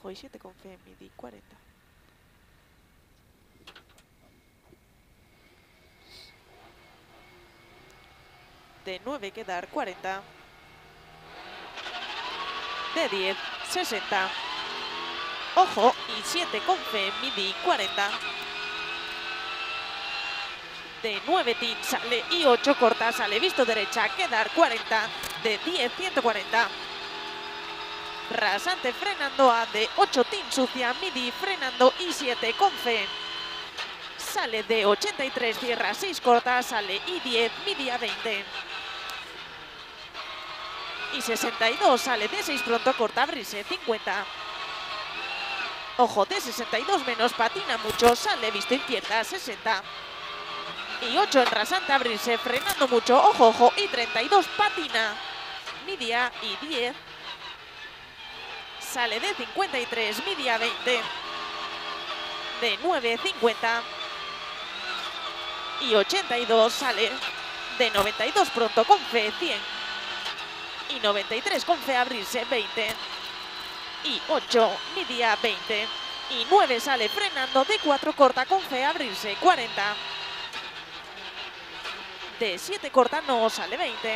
ojo, y 7 con fe, midi 40. De 9 quedar 40. De 10, 60. Ojo, y 7 con fe, midi 40. De 9 tin sale y 8 corta, sale visto derecha, quedar 40. De 10, 140. Rasante frenando a de 8 tin sucia, midi frenando y 7 con fe. Sale de 83, cierra 6 corta, sale y 10, midi a 20. Y 62, sale de 6 pronto, corta, abrirse 50. Ojo, de 62 menos, patina mucho, sale visto izquierda 60. Y 8 en rasante, abrirse, frenando mucho, ojo, ojo, y 32, patina, media y 10. Sale de 53, media 20. De 9, 50. Y 82, sale de 92 pronto, con fe, 100. Y 93 con fe, abrirse 20. Y 8, media 20. Y 9 sale frenando, de 4 corta, con fe, abrirse 40. De 7 corta, no, sale 20.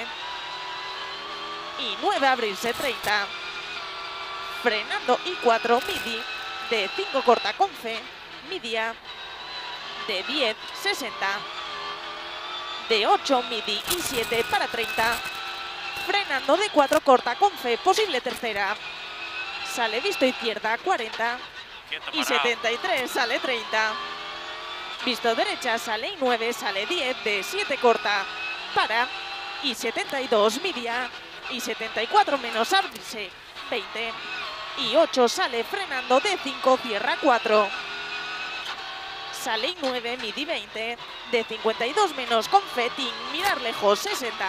Y 9 abrirse 30. Frenando y 4, midi. De 5 corta, con fe, media. De 10, 60. De 8, midi y 7 para 30. Frenando de 4 corta, con fe, posible tercera. Sale visto izquierda 40. Y 73, sale 30. Visto derecha, sale y 9, sale 10. De 7 corta, para. Y 72, media. Y 74 menos, abrirse 20. Y 8 sale frenando, de 5 cierra 4. Sale y 9, midi 20. De 52 menos, con feting, mirar lejos 60.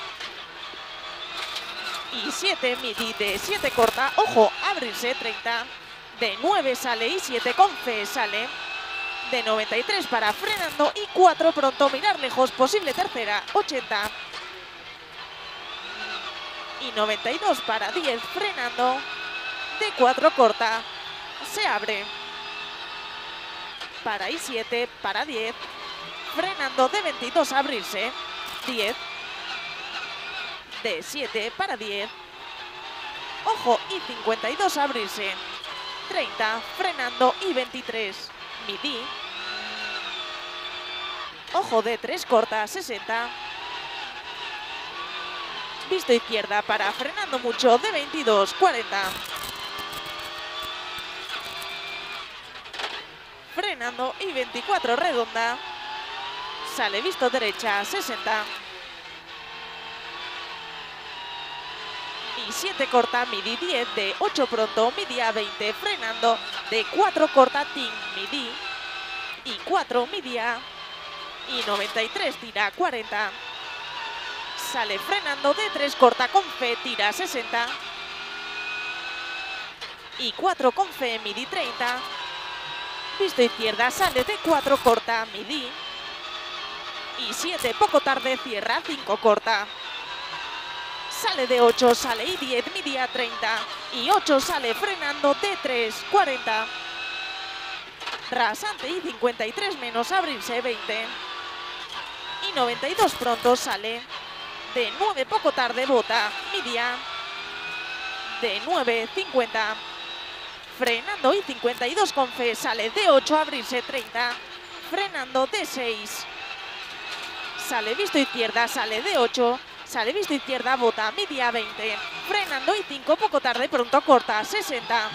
Y 7, midi, de 7 corta, ojo, abrirse 30. De 9 sale y 7 con fe, sale. De 93 para frenando y 4 pronto, mirar lejos, posible tercera, 80. Y 92 para 10, frenando. De 4 corta, se abre. Para y 7, para 10. Frenando de 22, abrirse, 10. De 7 para 10. Ojo, y 52, abrirse, 30. Frenando y 23, midi. Ojo, de 3 corta, 60. Visto izquierda para frenando mucho, de 22, 40. Frenando y 24, redonda. Sale visto derecha, 60. Y 7 corta, midi 10. De 8 pronto, midi a 20. Frenando, de 4 corta, tin, midi. Y 4, midi a. Y 93, tira 40. Sale frenando, de 3 corta, con fe, tira 60. Y 4 con fe, midi 30. Visto izquierda, sale de 4 corta, midi. Y 7 poco tarde, cierra 5 corta. Sale de 8, sale y 10, midi a 30. Y 8 sale frenando, de 3, 40. Rasante y 53 menos, abrirse 20. Y 92 pronto, sale. De 9 poco tarde, bota, media. De 9, 50. Frenando y 52 con fe, sale de 8, abrirse 30. Frenando de 6. Sale visto izquierda, sale de 8. Sale visto izquierda, bota, media 20. Frenando y 5 poco tarde, pronto corta, 60.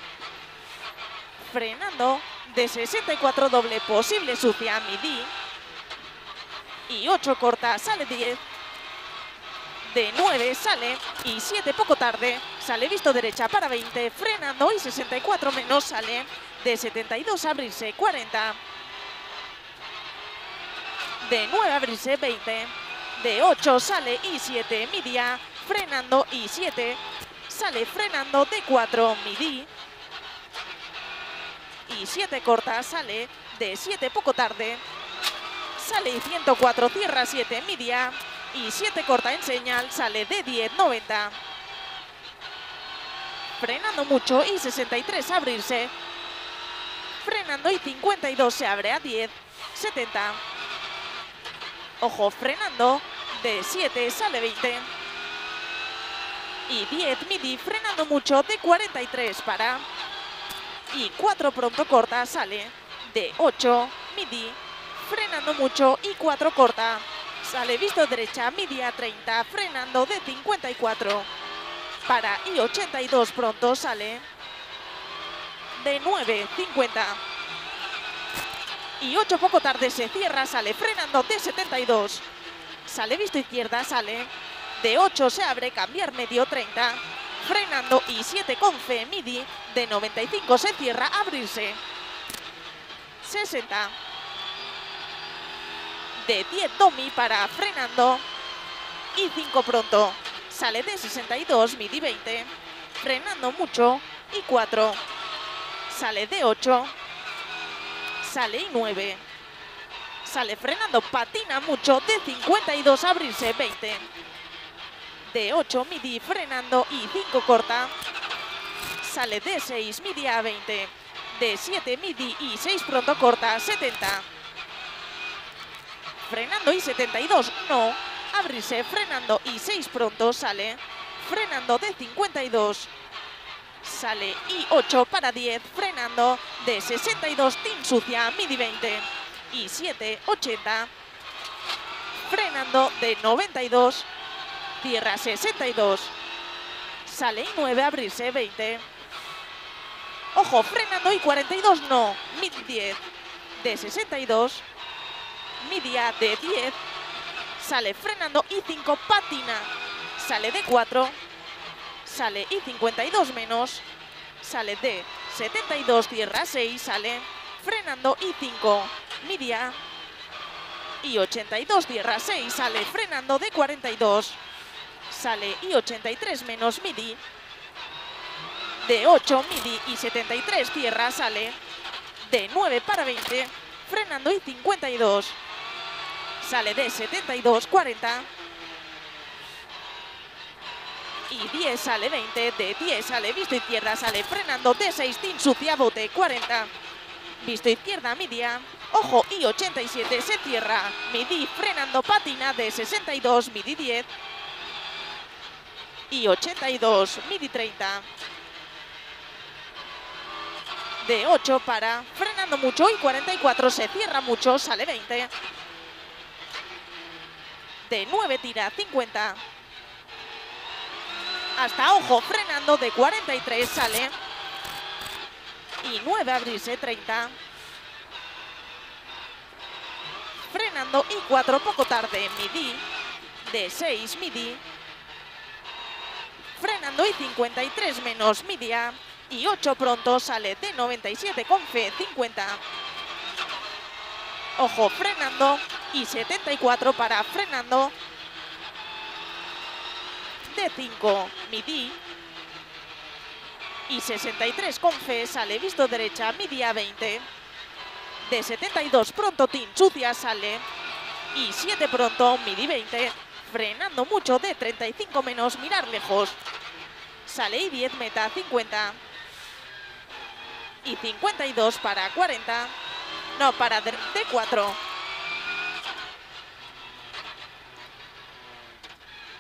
Frenando de 64 doble, posible sucia, midi. Y 8 corta, sale 10. De 9 sale y 7 poco tarde, sale visto derecha para 20, frenando y 64 menos, sale. De 72 abrirse 40. De 9 abrirse 20. De 8 sale y 7, media. Frenando y 7. Sale frenando, de 4, midi. Y 7 corta, sale. De 7 poco tarde. Sale y 104, cierra 7, media. Y 7 corta en señal, sale de 10, 90. frenando mucho y 63 abrirse, frenando y 52 se abre a 10, 70. Ojo, frenando, de 7 sale 20. Y 10 midi, frenando mucho, de 43 para. Y 4 pronto corta, sale, de 8 midi, frenando mucho y 4 corta. Sale visto derecha, midi a 30, frenando de 54 para y 82 pronto, sale de 9, 50. Y 8 poco tarde se cierra, sale frenando de 72. Sale visto izquierda, sale de 8, se abre, cambiar medio, 30. Frenando y 7 con fe, midi, de 95 se cierra, abrirse. 60. De 10 domi para frenando y 5 pronto. Sale de 62, midi 20. Frenando mucho y 4. Sale de 8. Sale y 9. Sale frenando, patina mucho, de 52 abrirse, 20. De 8 midi, frenando y 5 corta. Sale de 6 midi a 20. De 7 midi y 6 pronto corta, 70. Frenando y 72, no. Abrirse, frenando y 6 pronto, sale. Frenando de 52. Sale y 8 para 10, frenando de 62, team sucia, midi 20. Y 7, 80. Frenando de 92. Tierra 62. Sale y 9, abrirse, 20. Ojo, frenando y 42, no. Midi 10. De 62. Media de 10. Sale frenando y 5, patina. Sale de 4. Sale y 52 menos. Sale de 72, tierra 6, sale. Frenando y 5. Media. Y 82, tierra 6, sale frenando de 42. Sale y 83 menos, midi. De 8, midi y 73, tierra, sale. De 9 para 20. Frenando y 52. Sale de 72, 40. Y 10 sale 20, de 10 sale visto izquierda, sale frenando de 6, team sucia, bote, 40. Visto izquierda, media. Ojo, y 87 se cierra. Midi frenando, patina de 62, midi 10. Y 82, midi 30. De 8 para, frenando mucho y 44 se cierra mucho, sale 20. De 9 tira, 50. Hasta, ojo, frenando de 43 sale. Y 9 abrirse, 30. Frenando y 4 poco tarde, midi. De 6, midi. Frenando y 53 menos, media. Y 8 pronto, sale de 97 con fe, 50. Ojo, frenando y 74 para frenando. De 5, midi. Y 63 con fe, sale visto derecha, midi a 20. De 72 pronto, team sucia, sale. Y 7 pronto, midi 20. Frenando mucho, de 35 menos, mirar lejos. Sale y 10 meta, 50. Y 52 para 40. No, para de 4.